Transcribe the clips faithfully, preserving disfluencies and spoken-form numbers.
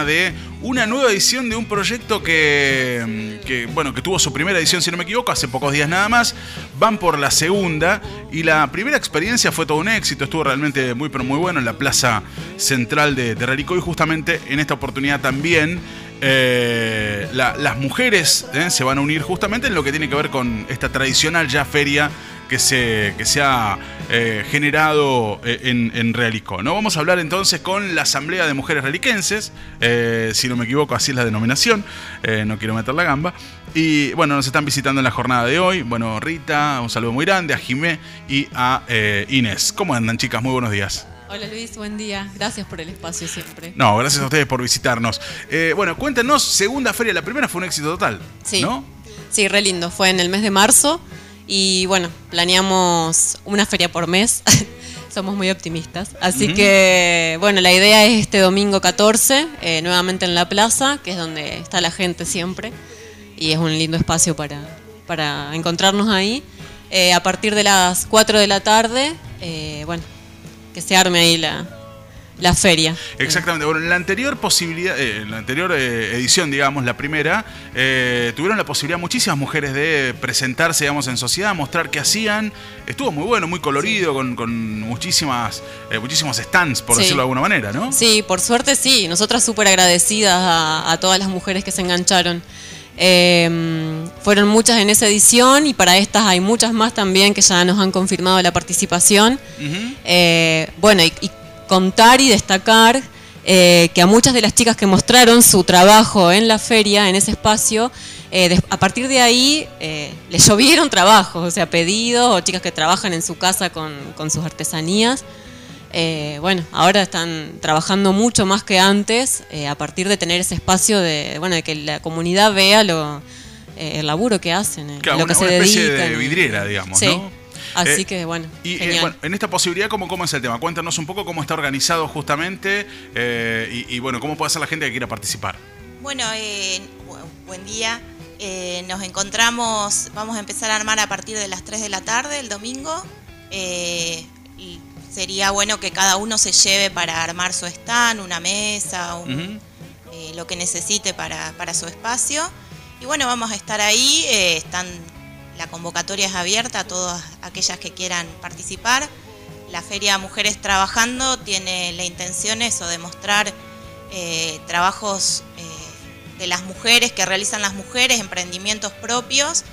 de una nueva edición de un proyecto que, que, bueno, que tuvo su primera edición, si no me equivoco, hace pocos días nada más. Van por la segunda y la primera experiencia fue todo un éxito, estuvo realmente muy pero muy bueno en la plaza central de, de Relicó, y justamente en esta oportunidad también eh, la, las mujeres eh, se van a unir justamente en lo que tiene que ver con esta tradicional ya feria que se, que se ha eh, generado en, en Realicó, ¿no? Vamos a hablar entonces con la Asamblea de Mujeres Reliquenses, eh, si no me equivoco así es la denominación, eh, no quiero meter la gamba. Y bueno, nos están visitando en la jornada de hoy. Bueno, Rita, un saludo muy grande, a Jimé y a eh, Inés. ¿Cómo andan, chicas? Muy buenos días. Hola Luis, buen día. Gracias por el espacio siempre. No, gracias a ustedes por visitarnos. Eh, bueno, cuéntenos, segunda feria, la primera fue un éxito total, sí, ¿no? Sí, re lindo. Fue en el mes de marzo. Y bueno, planeamos una feria por mes, somos muy optimistas. Así uh-huh. que, bueno, la idea es este domingo catorce, eh, nuevamente en la plaza, que es donde está la gente siempre. Y es un lindo espacio para, para encontrarnos ahí. Eh, a partir de las cuatro de la tarde, eh, bueno, que se arme ahí la... la feria. Exactamente. Bueno, en la anterior posibilidad, eh, en la anterior eh, edición, digamos, la primera, eh, tuvieron la posibilidad muchísimas mujeres de presentarse, digamos, en sociedad, mostrar qué hacían. Estuvo muy bueno, muy colorido, sí. con, con muchísimas, eh, muchísimos stands, por sí. decirlo de alguna manera, ¿no? Sí, por suerte sí. Nosotras súper agradecidas a, a todas las mujeres que se engancharon. Eh, fueron muchas en esa edición y para estas hay muchas más también que ya nos han confirmado la participación. Uh-huh. eh, bueno, y, y contar y destacar eh, que a muchas de las chicas que mostraron su trabajo en la feria, en ese espacio, eh, de, a partir de ahí eh, les llovieron trabajos, o sea, pedidos, o chicas que trabajan en su casa con, con sus artesanías. Eh, bueno, ahora están trabajando mucho más que antes, eh, a partir de tener ese espacio de, bueno, de que la comunidad vea lo, eh, el laburo que hacen, eh, claro, lo que una, se una especie dedican. de vidriera, digamos, sí. ¿no? Así eh, que bueno, y genial. Eh, bueno, en esta posibilidad, ¿cómo, ¿cómo es el tema? Cuéntanos un poco cómo está organizado justamente eh, y, y bueno, cómo puede hacer la gente que quiera participar. Bueno, eh, buen día. Eh, nos encontramos, vamos a empezar a armar a partir de las tres de la tarde el domingo. Eh, y sería bueno que cada uno se lleve para armar su stand, una mesa, un, uh-huh. eh, lo que necesite para, para su espacio. Y bueno, vamos a estar ahí, eh, están... La convocatoria es abierta a todas aquellas que quieran participar. La Feria Mujeres Trabajando tiene la intención eso, de mostrar eh, trabajos eh, de las mujeres, que realizan las mujeres, emprendimientos propios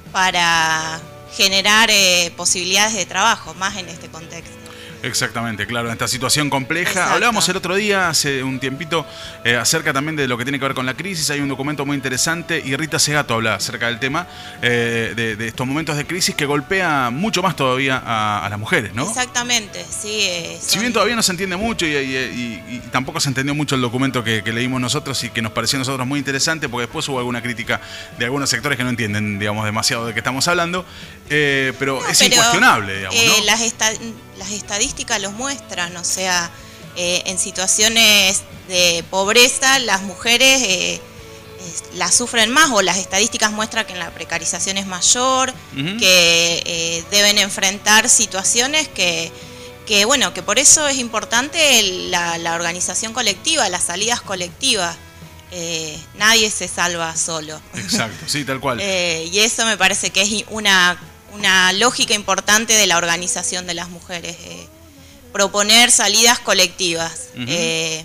para generar eh, posibilidades de trabajo, más en este contexto. Exactamente, claro, en esta situación compleja. Exacto. Hablábamos el otro día, hace un tiempito, eh, acerca también de lo que tiene que ver con la crisis. Hay un documento muy interesante y Rita Segato habla acerca del tema, eh, de, de estos momentos de crisis que golpea mucho más todavía a, a las mujeres, ¿no? Exactamente, sí. Eh, son... Si bien todavía no se entiende mucho y, y, y, y tampoco se entendió mucho el documento que, que leímos nosotros y que nos pareció a nosotros muy interesante, porque después hubo alguna crítica de algunos sectores que no entienden, digamos, demasiado de qué estamos hablando, eh, pero no, es pero, incuestionable, digamos, eh, ¿no? Las, esta las estadísticas los muestran, o sea, eh, en situaciones de pobreza las mujeres eh, las sufren más, o las estadísticas muestran que la precarización es mayor, uh-huh. que eh, deben enfrentar situaciones que, que, bueno, que por eso es importante la, la organización colectiva, las salidas colectivas. Eh, nadie se salva solo. Exacto, sí, tal cual. eh, y eso me parece que es una, una lógica importante de la organización de las mujeres. Eh, proponer salidas colectivas. Uh-huh. eh,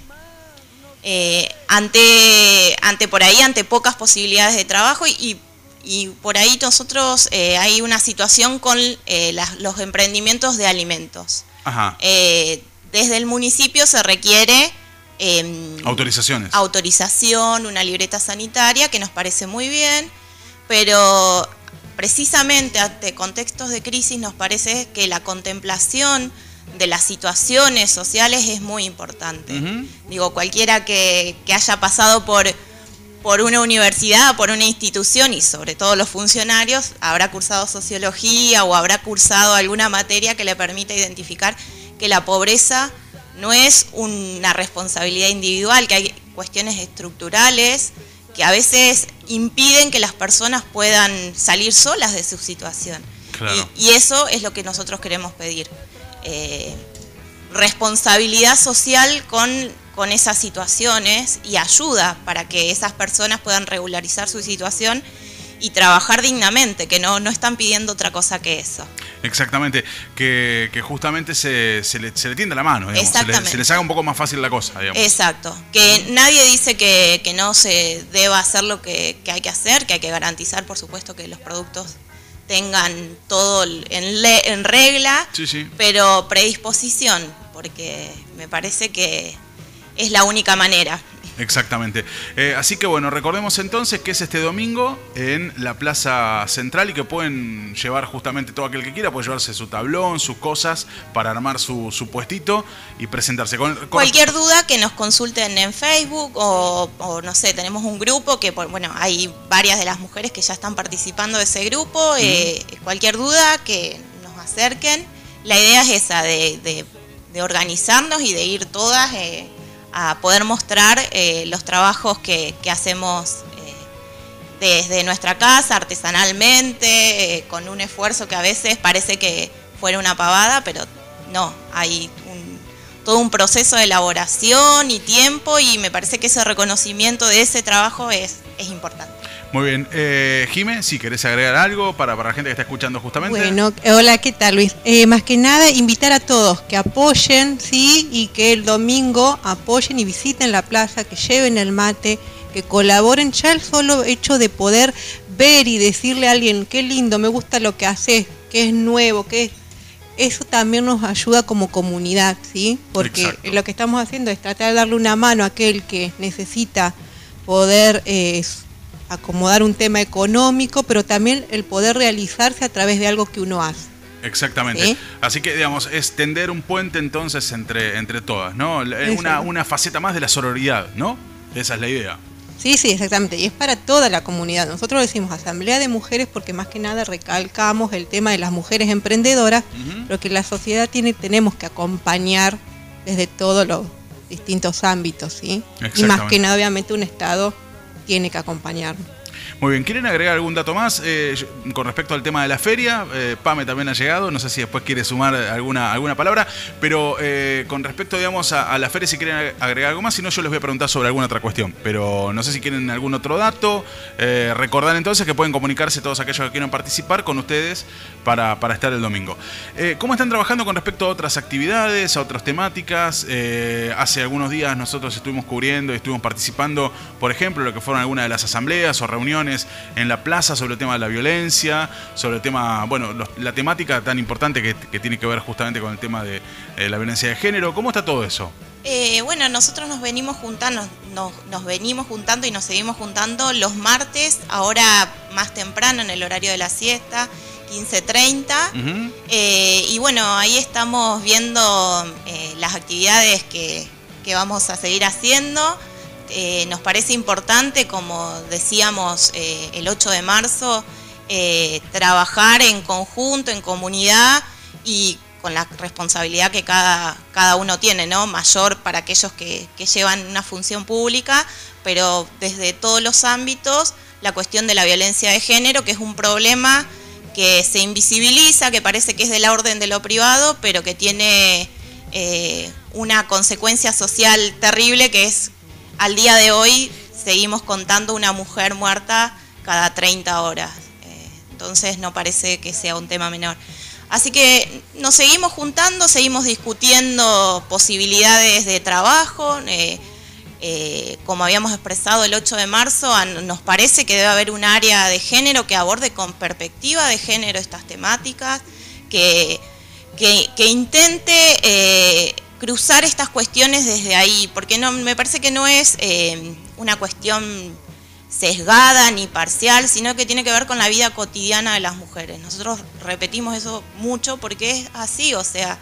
eh, ante, ante por ahí, ante pocas posibilidades de trabajo y, y por ahí nosotros eh, hay una situación con eh, las, los emprendimientos de alimentos. Ajá. Eh, desde el municipio se requiere eh, autorizaciones. Autorización, una libreta sanitaria, que nos parece muy bien, pero precisamente ante contextos de crisis nos parece que la contemplación de las situaciones sociales es muy importante. Uh-huh. Digo, cualquiera que, que haya pasado por, por una universidad, por una institución, y sobre todo los funcionarios, habrá cursado sociología o habrá cursado alguna materia que le permita identificar que la pobreza no es una responsabilidad individual, que hay cuestiones estructurales que a veces impiden que las personas puedan salir solas de su situación. Claro. Y, y eso es lo que nosotros queremos pedir. Eh, responsabilidad social con con esas situaciones y ayuda para que esas personas puedan regularizar su situación y trabajar dignamente, que no, no están pidiendo otra cosa que eso. Exactamente, que, que justamente se, se, le, se le tienda la mano, digamos, se, le, se les haga un poco más fácil la cosa, digamos. Exacto, que nadie dice que, que no se deba hacer lo que, que hay que hacer, que hay que garantizar, por supuesto, que los productos tengan todo en, le, en regla, sí, sí. Pero predisposición, porque me parece que es la única manera. Exactamente. Eh, así que bueno, recordemos entonces que es este domingo en la Plaza Central y que pueden llevar justamente todo aquel que quiera, puede llevarse su tablón, sus cosas para armar su, su puestito y presentarse. Con, con... Cualquier duda que nos consulten en Facebook o, o no sé, tenemos un grupo que, bueno, hay varias de las mujeres que ya están participando de ese grupo. Eh, mm. Cualquier duda que nos acerquen. La idea es esa, de, de, de organizarnos y de ir todas eh, a poder mostrar eh, los trabajos que, que hacemos eh, desde nuestra casa, artesanalmente, eh, con un esfuerzo que a veces parece que fuera una pavada, pero no, hay un, todo un proceso de elaboración y tiempo, y me parece que ese reconocimiento de ese trabajo es, es importante. Muy bien. Eh, Jimé, si querés agregar algo para, para la gente que está escuchando justamente. Bueno, hola, ¿qué tal, Luis? Eh, más que nada, invitar a todos que apoyen, ¿sí? Y que el domingo apoyen y visiten la plaza, que lleven el mate, que colaboren. Ya el solo hecho de poder ver y decirle a alguien, qué lindo, me gusta lo que haces, que es nuevo, que es... Eso también nos ayuda como comunidad, ¿sí? Porque Exacto. Lo que estamos haciendo es tratar de darle una mano a aquel que necesita poder... Eh, acomodar un tema económico, pero también el poder realizarse a través de algo que uno hace. Exactamente. ¿Sí? Así que, digamos, es tender un puente entonces entre, entre todas, ¿no? Una, una faceta más de la sororidad, ¿no? Esa es la idea. Sí, sí, exactamente. Y es para toda la comunidad. Nosotros decimos Asamblea de Mujeres porque más que nada recalcamos el tema de las mujeres emprendedoras, uh-huh. Pero que la sociedad tiene, tenemos que acompañar desde todos los distintos ámbitos, ¿sí? Y más que nada, obviamente, un Estado tiene que acompañarnos. Muy bien, ¿quieren agregar algún dato más eh, con respecto al tema de la feria? Eh, Pame también ha llegado, no sé si después quiere sumar alguna, alguna palabra, pero eh, con respecto, digamos, a, a la feria, si quieren agregar algo más, si no yo les voy a preguntar sobre alguna otra cuestión, pero no sé si quieren algún otro dato. Eh, recordar entonces que pueden comunicarse todos aquellos que quieran participar con ustedes para, para estar el domingo. Eh, ¿Cómo están trabajando con respecto a otras actividades, a otras temáticas? Eh, hace algunos días nosotros estuvimos cubriendo y estuvimos participando, por ejemplo, lo que fueron algunas de las asambleas o reuniones en la plaza sobre el tema de la violencia, sobre el tema, bueno, los, la temática tan importante que, que tiene que ver justamente con el tema de eh, la violencia de género. ¿Cómo está todo eso? Eh, bueno, nosotros nos venimos juntando, nos, nos venimos juntando y nos seguimos juntando los martes, ahora más temprano en el horario de la siesta, quince treinta. Uh-huh. eh, y bueno, ahí estamos viendo eh, las actividades que, que vamos a seguir haciendo. Eh, nos parece importante, como decíamos eh, el ocho de marzo, eh, trabajar en conjunto, en comunidad y con la responsabilidad que cada, cada uno tiene, ¿no? Mayor para aquellos que, que llevan una función pública, pero desde todos los ámbitos, la cuestión de la violencia de género, que es un problema que se invisibiliza, que parece que es de la orden de lo privado, pero que tiene eh, una consecuencia social terrible, que es al día de hoy seguimos contando una mujer muerta cada treinta horas, eh, entonces no parece que sea un tema menor. Así que nos seguimos juntando, seguimos discutiendo posibilidades de trabajo, eh, eh, como habíamos expresado el ocho de marzo, a, nos parece que debe haber un área de género que aborde con perspectiva de género estas temáticas, que, que, que intente... Eh, cruzar estas cuestiones desde ahí, porque no, me parece que no es eh, una cuestión sesgada ni parcial, sino que tiene que ver con la vida cotidiana de las mujeres. Nosotros repetimos eso mucho porque es así, o sea,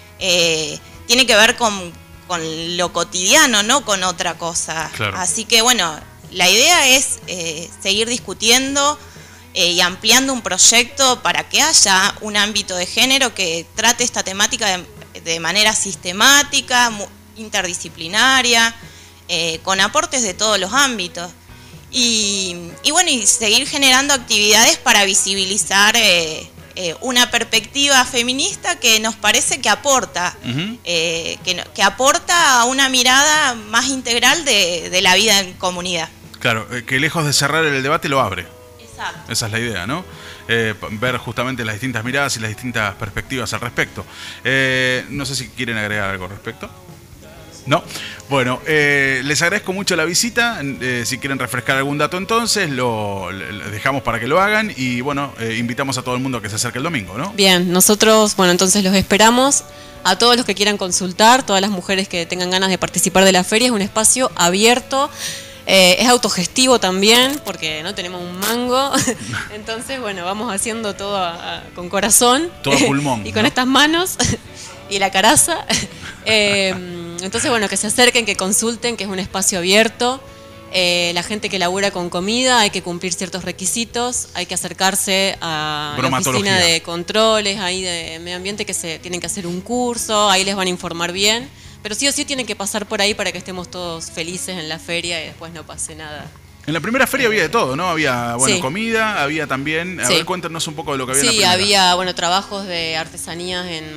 eh, tiene que ver con, con lo cotidiano, no con otra cosa. Claro. Así que bueno, la idea es eh, seguir discutiendo eh, y ampliando un proyecto para que haya un ámbito de género que trate esta temática de de manera sistemática, interdisciplinaria, eh, con aportes de todos los ámbitos. Y, y bueno, y seguir generando actividades para visibilizar eh, eh, una perspectiva feminista que nos parece que aporta, uh-huh. eh, que, que aporta a una mirada más integral de, de la vida en comunidad. Claro, que lejos de cerrar el debate lo abre. Exacto. Esa es la idea, ¿no? Eh, ver justamente las distintas miradas y las distintas perspectivas al respecto. Eh, no sé si quieren agregar algo al respecto. ¿No? Bueno, eh, les agradezco mucho la visita. Eh, si quieren refrescar algún dato entonces, lo, lo dejamos para que lo hagan. Y bueno, eh, invitamos a todo el mundo a que se acerque el domingo, ¿no? Bien, nosotros, bueno, entonces los esperamos. A todos los que quieran consultar, todas las mujeres que tengan ganas de participar de la feria, es un espacio abierto. Eh, es autogestivo también, porque no tenemos un mango. Entonces, bueno, vamos haciendo todo a, a, con corazón. Todo pulmón. Y con ¿no? estas manos y la caraza. Eh, entonces, bueno, que se acerquen, que consulten, que es un espacio abierto. Eh, la gente que labura con comida, hay que cumplir ciertos requisitos, hay que acercarse a la oficina de controles, ahí de medio ambiente, que se tienen que hacer un curso, ahí les van a informar bien. Pero sí o sí tienen que pasar por ahí para que estemos todos felices en la feria y después no pase nada. En la primera feria había de todo, ¿no? Había, bueno, sí. comida, había también... A sí. ver, cuéntanos un poco de lo que había sí, en la primera. Sí, había, bueno, trabajos de artesanías en...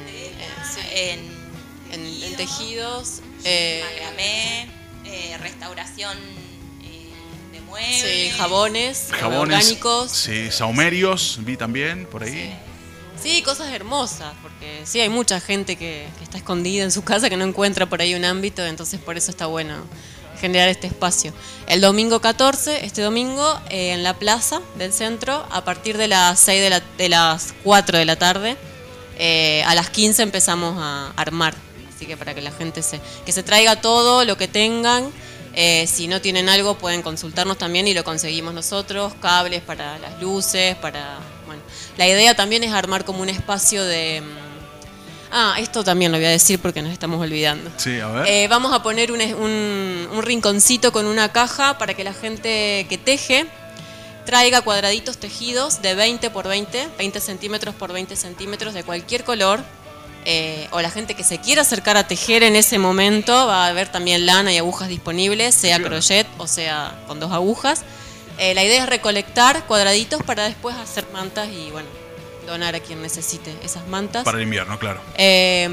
En, en, en, en tejidos. Eh, macramé, eh, restauración eh, de muebles. Sí, jabones, jabones orgánicos. Sí, saumerios, vi también por ahí. Sí. Sí, cosas hermosas, porque sí hay mucha gente que, que está escondida en su casa, que no encuentra por ahí un ámbito, entonces por eso está bueno generar este espacio. El domingo catorce, este domingo, eh, en la plaza del centro, a partir de las seis de, la, de las cuatro de la tarde, eh, a las quince empezamos a armar, así que para que la gente se, que se traiga todo lo que tengan. Eh, si no tienen algo pueden consultarnos también y lo conseguimos nosotros, cables para las luces, para... Bueno, la idea también es armar como un espacio de... Ah, esto también lo voy a decir porque nos estamos olvidando. Sí, a ver. Eh, vamos a poner un, un, un rinconcito con una caja para que la gente que teje traiga cuadraditos tejidos de veinte por veinte, veinte centímetros por veinte centímetros de cualquier color. Eh, o la gente que se quiera acercar a tejer en ese momento, va a haber también lana y agujas disponibles, sea crochet o sea con dos agujas. Eh, la idea es recolectar cuadraditos para después hacer mantas y bueno, donar a quien necesite esas mantas. Para el invierno, claro. Eh,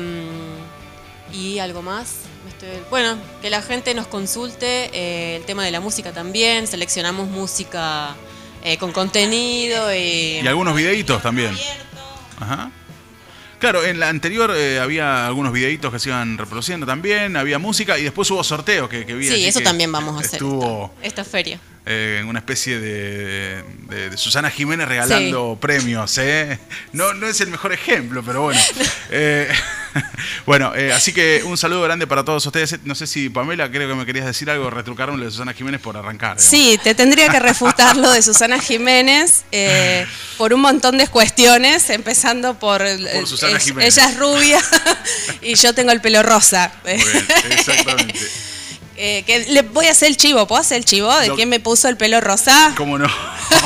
y algo más. Estoy, bueno, que la gente nos consulte eh, el tema de la música también. Seleccionamos música eh, con contenido y... Y algunos videitos también. Ajá. Claro, en la anterior eh, había algunos videitos que se iban reproduciendo también, había música y después hubo sorteos que, que vi. Sí, eso que también vamos a hacer. Estuvo esta, esta feria. Eh, una especie de, de, de Susana Jiménez regalando sí. premios. ¿eh? No, no es el mejor ejemplo, pero bueno. eh, bueno, eh, así que un saludo grande para todos ustedes. No sé si, Pamela, creo que me querías decir algo, retrucaron lo de Susana Jiménez por arrancar. Digamos. Sí, te tendría que refutar lo de Susana Jiménez eh, por un montón de cuestiones, empezando por... por Susana es, Jiménez. Ella es rubia y yo tengo el pelo rosa. Muy bien, exactamente. Eh, que le voy a hacer el chivo, ¿puedo hacer el chivo? ¿De Lo... quién me puso el pelo rosa? ¿Cómo no?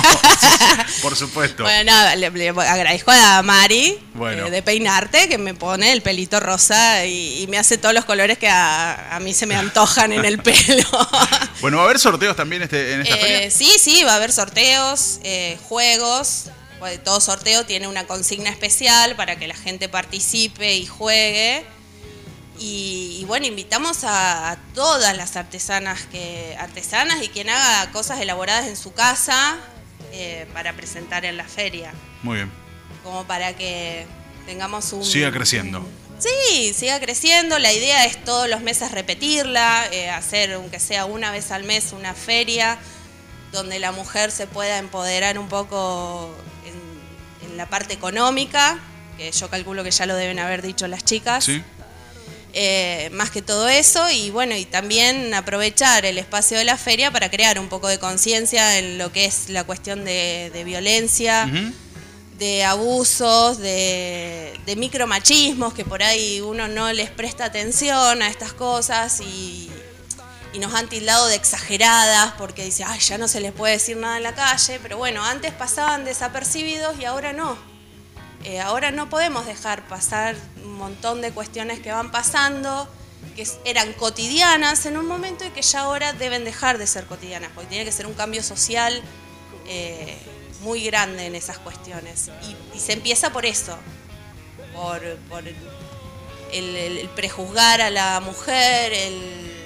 Por supuesto. Bueno, nada, le, le agradezco a Mari bueno. eh, de Peinarte, que me pone el pelito rosa y, y me hace todos los colores que a, a mí se me antojan en el pelo. Bueno, ¿va a haber sorteos también este, en esta eh, feria? Sí, sí, va a haber sorteos, eh, juegos. Todo sorteo tiene una consigna especial para que la gente participe y juegue. Y, y bueno, invitamos a, a todas las artesanas que artesanas y quien haga cosas elaboradas en su casa eh, para presentar en la feria. Muy bien. Como para que tengamos un... Siga creciendo. Sí, siga creciendo. La idea es todos los meses repetirla, eh, hacer aunque sea una vez al mes una feria donde la mujer se pueda empoderar un poco en, en la parte económica, que yo calculo que ya lo deben haber dicho las chicas. Sí. Eh, más que todo eso y bueno, y también aprovechar el espacio de la feria para crear un poco de conciencia en lo que es la cuestión de, de violencia, uh-huh. de abusos, de, de micromachismos, que por ahí uno no les presta atención a estas cosas y, y nos han tildado de exageradas porque dice, ay, ya no se les puede decir nada en la calle, pero bueno, antes pasaban desapercibidos y ahora no. Eh, ahora no podemos dejar pasar un montón de cuestiones que van pasando, que eran cotidianas en un momento y que ya ahora deben dejar de ser cotidianas, porque tiene que ser un cambio social eh, muy grande en esas cuestiones. Y, y se empieza por eso, por, por el, el, el prejuzgar a la mujer, el,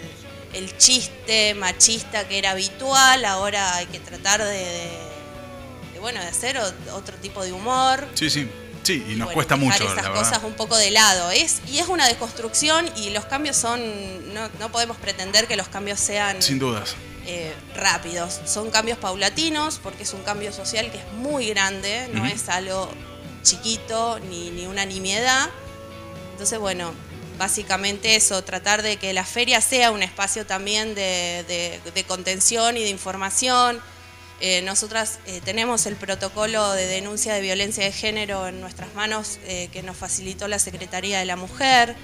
el chiste machista que era habitual, ahora hay que tratar de, de, de, bueno, de hacer otro tipo de humor. Sí, sí. Sí, y, y nos bueno, cuesta mucho, esas la cosas verdad. un poco de lado. Es, y es una desconstrucción y los cambios son... No, no podemos pretender que los cambios sean... Sin dudas. Eh, rápidos. Son cambios paulatinos porque es un cambio social que es muy grande, no uh-huh. es algo chiquito ni, ni una nimiedad. Entonces, bueno, básicamente eso, tratar de que la feria sea un espacio también de, de, de contención y de información. Eh, nosotras eh, tenemos el protocolo de denuncia de violencia de género en nuestras manos eh, que nos facilitó la Secretaría de la Mujer.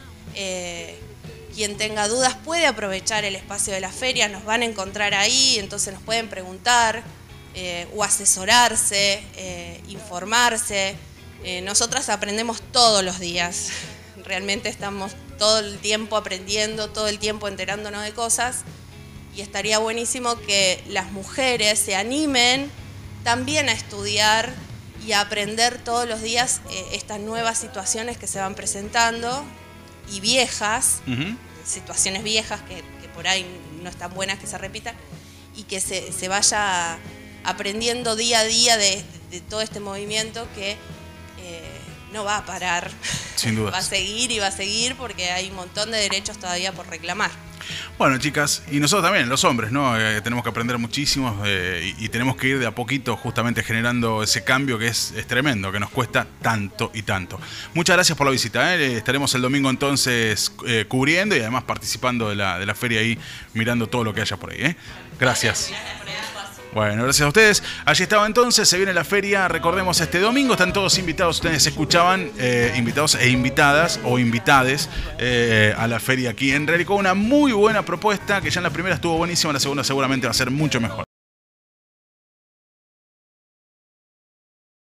Eh, quien tenga dudas puede aprovechar el espacio de la feria, nos van a encontrar ahí, entonces nos pueden preguntar eh, o asesorarse, eh, informarse. Eh, nosotras aprendemos todos los días, realmente estamos todo el tiempo aprendiendo, todo el tiempo enterándonos de cosas. Y estaría buenísimo que las mujeres se animen también a estudiar y a aprender todos los días eh, estas nuevas situaciones que se van presentando y viejas, uh-huh. situaciones viejas que, que por ahí no están buenas que se repitan y que se, se vaya aprendiendo día a día de, de todo este movimiento que eh, no va a parar. Sin duda. Va a seguir y va a seguir porque hay un montón de derechos todavía por reclamar. Bueno, chicas, y nosotros también, los hombres, ¿no? Eh, tenemos que aprender muchísimo eh, y, y tenemos que ir de a poquito justamente generando ese cambio que es, es tremendo, que nos cuesta tanto y tanto. Muchas gracias por la visita, ¿eh? Estaremos el domingo entonces eh, cubriendo y además participando de la, de la feria ahí, mirando todo lo que haya por ahí, ¿eh? Gracias. Bueno, gracias a ustedes. Allí estaba entonces, se viene la feria, recordemos este domingo, están todos invitados, ustedes escuchaban, eh, invitados e invitadas o invitades eh, a la feria aquí en Relicó. Una muy buena propuesta, que ya en la primera estuvo buenísima, la segunda seguramente va a ser mucho mejor.